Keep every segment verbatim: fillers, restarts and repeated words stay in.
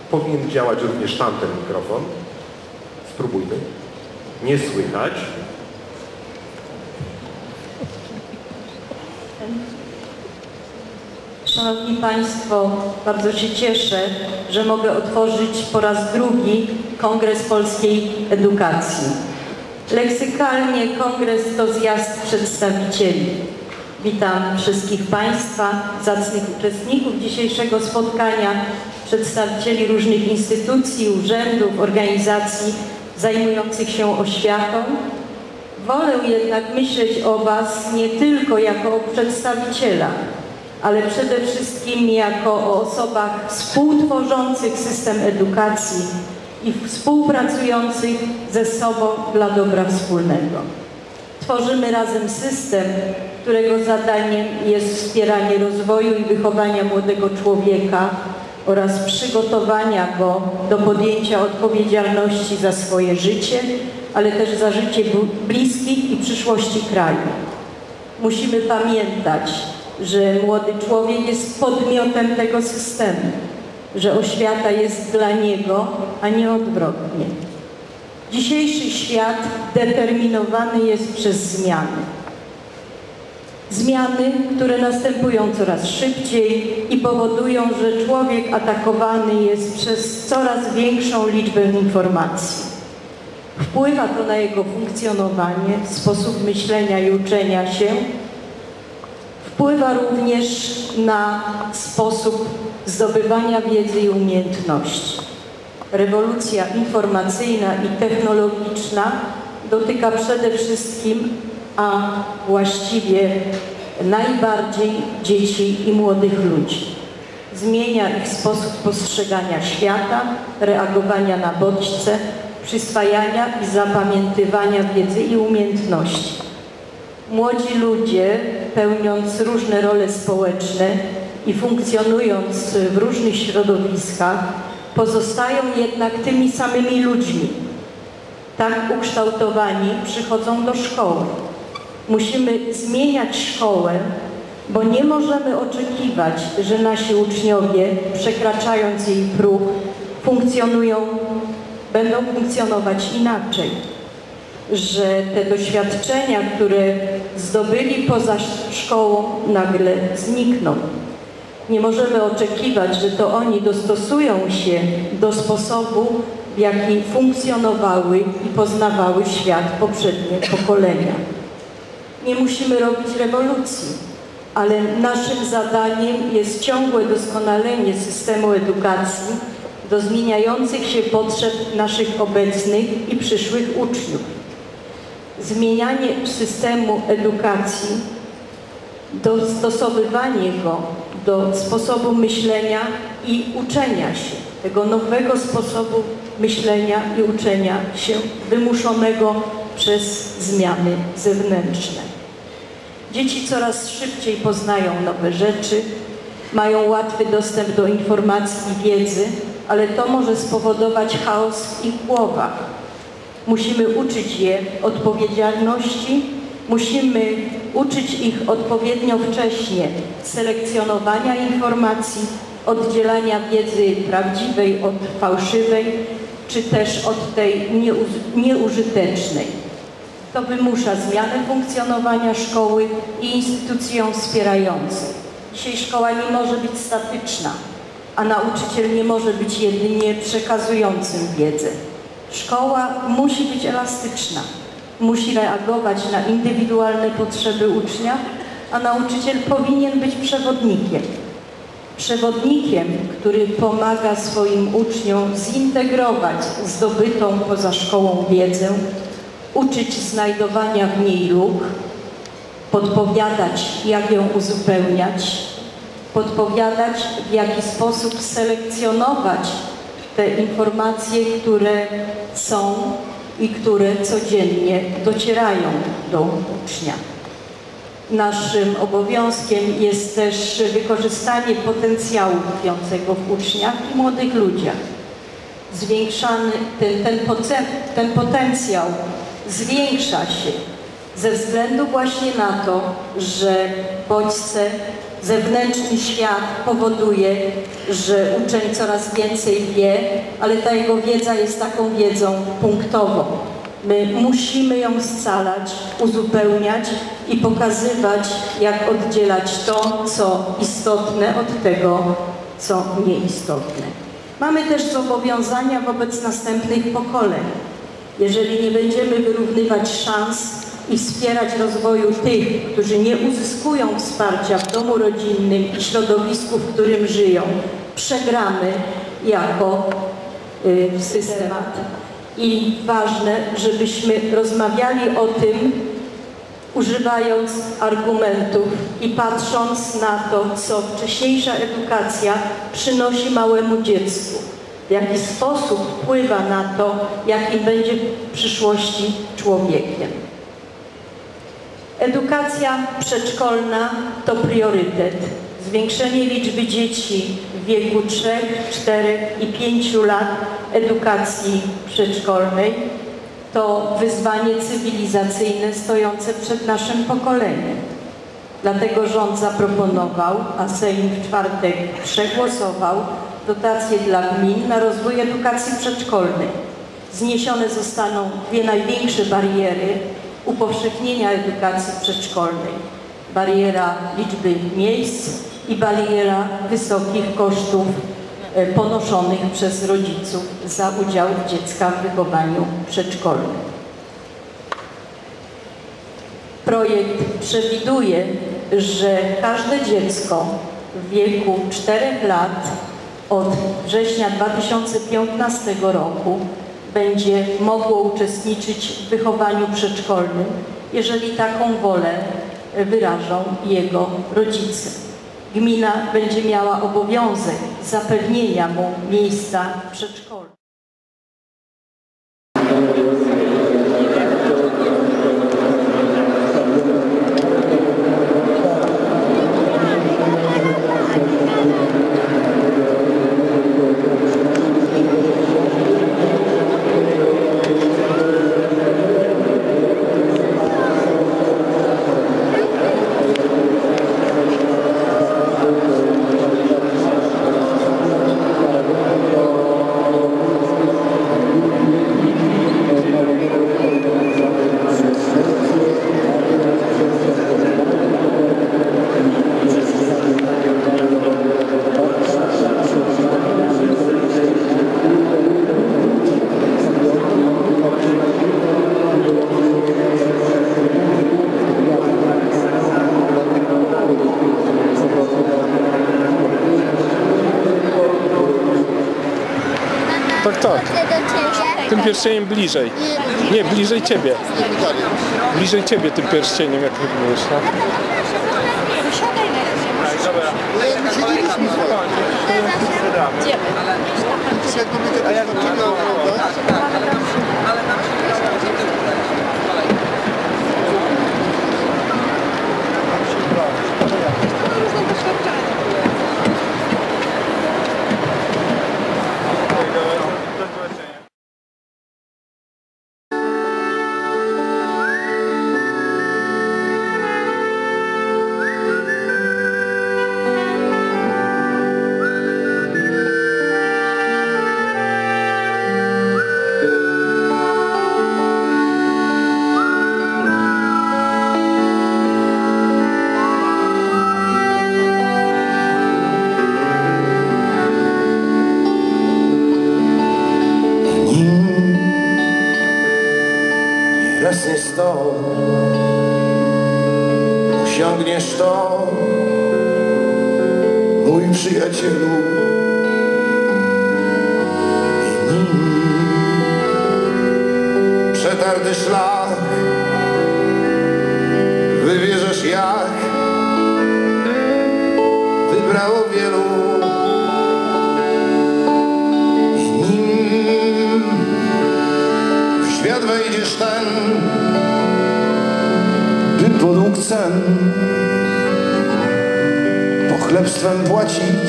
Powinien działać również tamten mikrofon. Spróbujmy. Nie słychać. Szanowni Państwo, bardzo się cieszę, że mogę otworzyć po raz drugi Kongres Polskiej Edukacji. Leksykalnie kongres to zjazd przedstawicieli. Witam wszystkich Państwa, zacnych uczestników dzisiejszego spotkania, przedstawicieli różnych instytucji, urzędów, organizacji zajmujących się oświatą. Wolę jednak myśleć o Was nie tylko jako o przedstawicielach, ale przede wszystkim jako o osobach współtworzących system edukacji i współpracujących ze sobą dla dobra wspólnego. Tworzymy razem system, którego zadaniem jest wspieranie rozwoju i wychowania młodego człowieka oraz przygotowania go do podjęcia odpowiedzialności za swoje życie, ale też za życie bliskich i przyszłości kraju. Musimy pamiętać, że młody człowiek jest podmiotem tego systemu, że oświata jest dla niego, a nie odwrotnie. Dzisiejszy świat determinowany jest przez zmiany. Zmiany, które następują coraz szybciej i powodują, że człowiek atakowany jest przez coraz większą liczbę informacji. Wpływa to na jego funkcjonowanie, sposób myślenia i uczenia się. Wpływa również na sposób zdobywania wiedzy i umiejętności. Rewolucja informacyjna i technologiczna dotyka przede wszystkim, a właściwie najbardziej dzieci i młodych ludzi. Zmienia ich sposób postrzegania świata, reagowania na bodźce, przyswajania i zapamiętywania wiedzy i umiejętności. Młodzi ludzie, pełniąc różne role społeczne i funkcjonując w różnych środowiskach, pozostają jednak tymi samymi ludźmi. Tak ukształtowani przychodzą do szkoły. Musimy zmieniać szkołę, bo nie możemy oczekiwać, że nasi uczniowie, przekraczając jej próg, funkcjonują, będą funkcjonować inaczej. Że te doświadczenia, które zdobyli poza szkołą, nagle znikną. Nie możemy oczekiwać, że to oni dostosują się do sposobu, w jaki funkcjonowały i poznawały świat poprzednie pokolenia. Nie musimy robić rewolucji, ale naszym zadaniem jest ciągłe doskonalenie systemu edukacji do zmieniających się potrzeb naszych obecnych i przyszłych uczniów. Zmienianie systemu edukacji, dostosowywanie go do sposobu myślenia i uczenia się, tego nowego sposobu myślenia i uczenia się wymuszonego przez zmiany zewnętrzne. Dzieci coraz szybciej poznają nowe rzeczy, mają łatwy dostęp do informacji i wiedzy, ale to może spowodować chaos w ich głowach. Musimy uczyć je odpowiedzialności, musimy uczyć ich odpowiednio wcześnie selekcjonowania informacji, oddzielania wiedzy prawdziwej od fałszywej, czy też od tej nieużytecznej. To wymusza zmianę funkcjonowania szkoły i instytucji ją wspierających. Dzisiaj szkoła nie może być statyczna, a nauczyciel nie może być jedynie przekazującym wiedzę. Szkoła musi być elastyczna, musi reagować na indywidualne potrzeby ucznia, a nauczyciel powinien być przewodnikiem. Przewodnikiem, który pomaga swoim uczniom zintegrować zdobytą poza szkołą wiedzę, uczyć znajdowania w niej luk, podpowiadać, jak ją uzupełniać, podpowiadać, w jaki sposób selekcjonować te informacje, które są i które codziennie docierają do ucznia. Naszym obowiązkiem jest też wykorzystanie potencjału tkwiącego w uczniach i młodych ludziach. Zwiększany ten, ten, ten potencjał zwiększa się ze względu właśnie na to, że bodźce zewnętrzny świat powoduje, że uczeń coraz więcej wie, ale ta jego wiedza jest taką wiedzą punktową. My musimy ją scalać, uzupełniać i pokazywać, jak oddzielać to, co istotne, od tego, co nieistotne. Mamy też zobowiązania wobec następnych pokoleń. Jeżeli nie będziemy wyrównywać szans i wspierać rozwoju tych, którzy nie uzyskują wsparcia w domu rodzinnym i środowisku, w którym żyją, przegramy jako y, systemat. I ważne, żebyśmy rozmawiali o tym, używając argumentów i patrząc na to, co wcześniejsza edukacja przynosi małemu dziecku, w jaki sposób wpływa na to, jakim będzie w przyszłości człowiekiem. Edukacja przedszkolna to priorytet. Zwiększenie liczby dzieci w wieku trzech, czterech i pięciu lat edukacji przedszkolnej to wyzwanie cywilizacyjne stojące przed naszym pokoleniem. Dlatego rząd zaproponował, a Sejm w czwartek przegłosował, dotacje dla gmin na rozwój edukacji przedszkolnej. Zniesione zostaną dwie największe bariery upowszechnienia edukacji przedszkolnej. Bariera liczby miejsc i bariera wysokich kosztów ponoszonych przez rodziców za udział dziecka w wychowaniu przedszkolnym. Projekt przewiduje, że każde dziecko w wieku czterech lat od września dwa tysiące piętnastego roku będzie mogło uczestniczyć w wychowaniu przedszkolnym, jeżeli taką wolę wyrażą jego rodzice. Gmina będzie miała obowiązek zapewnienia mu miejsca w przedszkolu. Tak, tak. Tym pierścieniem bliżej. Nie, bliżej ciebie. Bliżej ciebie tym pierścieniem, jak mówisz. No. Dobra. My siedzieliśmy A jak nie stąd osiągniesz to, mój przyjacielu, i nim przetarty szlak wybierzesz, jak wybrało wielu, i nim w świat wejdziesz ten, by podług cen pochlebstwem płacić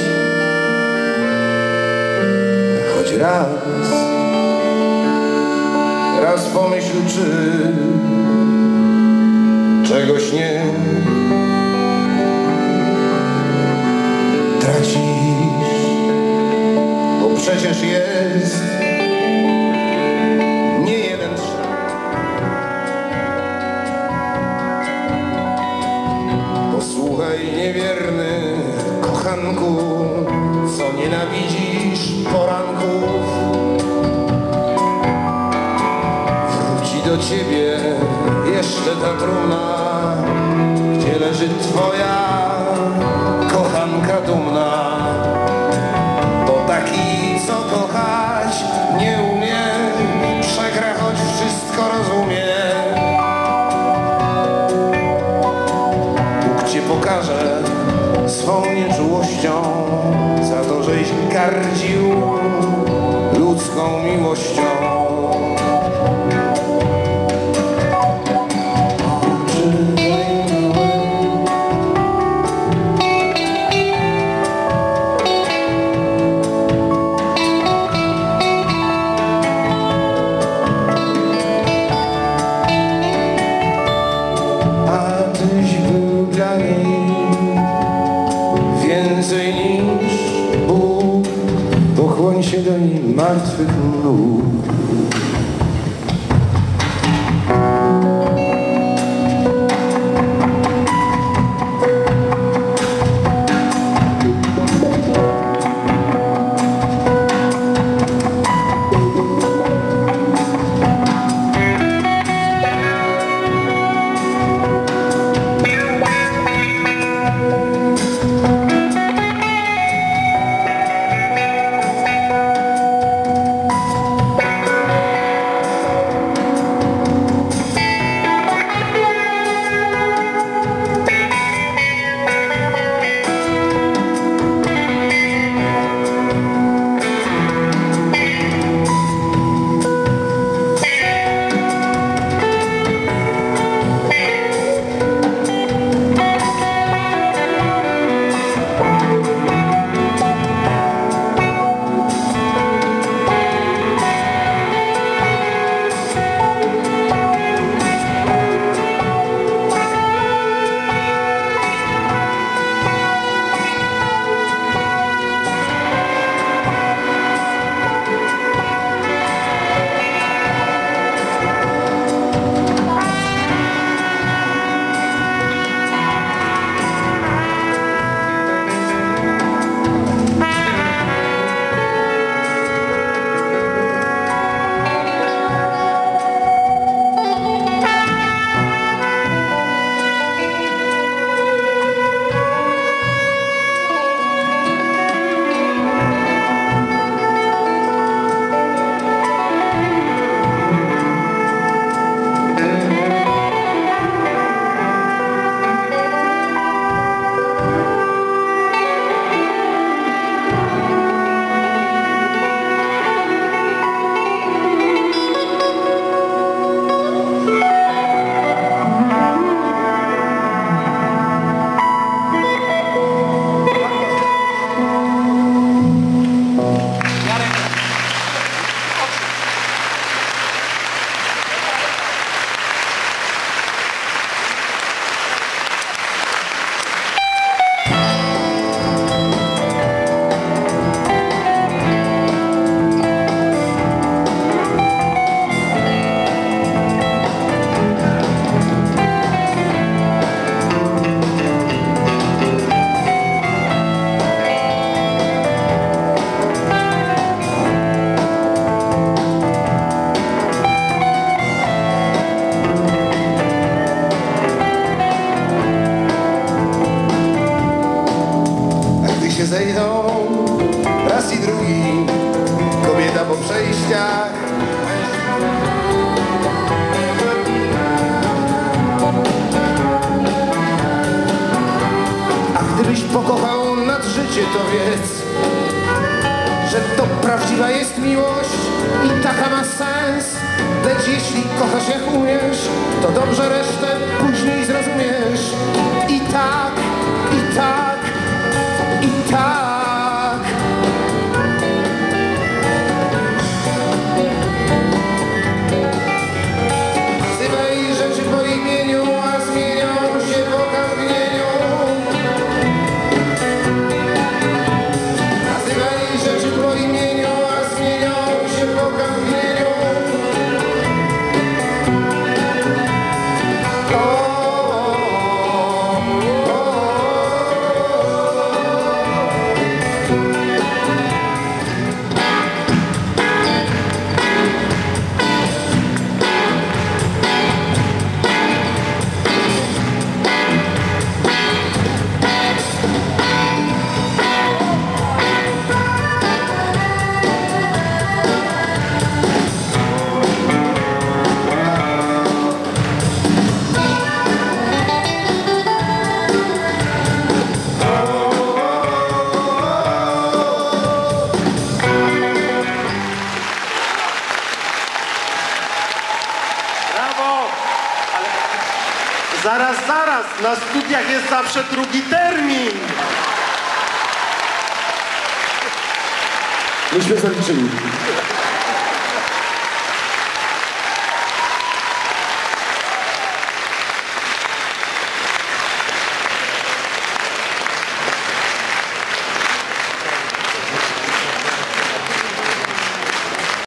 choć raz. Raz pomyśl, czy czegoś nie tracisz, bo przecież jest nie jeden szlak. Posłuchaj, niewierny kochanku, co nienawidzisz poranków. Wróci do ciebie jeszcze ta trumna, gdzie leży twoja kochanka dumna. To taki, co kochać nie umie, przegra, choć wszystko rozumie. Bóg cię pokaże swą nieczułością za to, żeś gardził ludzką miłością. Więcej niż Bóg, pokłoń się do niej martwych nóg. Zejdą raz i drugi, kobieta po przejściach. A gdybyś pokochał nad życie, to wiedz, że to prawdziwa jest miłość i taka ma sens. Lecz jeśli kochasz jak umiesz, to dobrze resztę później zrozumiesz. I tak, i tak, i tak. Wzywaj rzeczy po imieniu, a zmienią się po kamieniu. Zaraz, zaraz, na studiach jest zawsze drugi termin. Myśmy zaliczyli.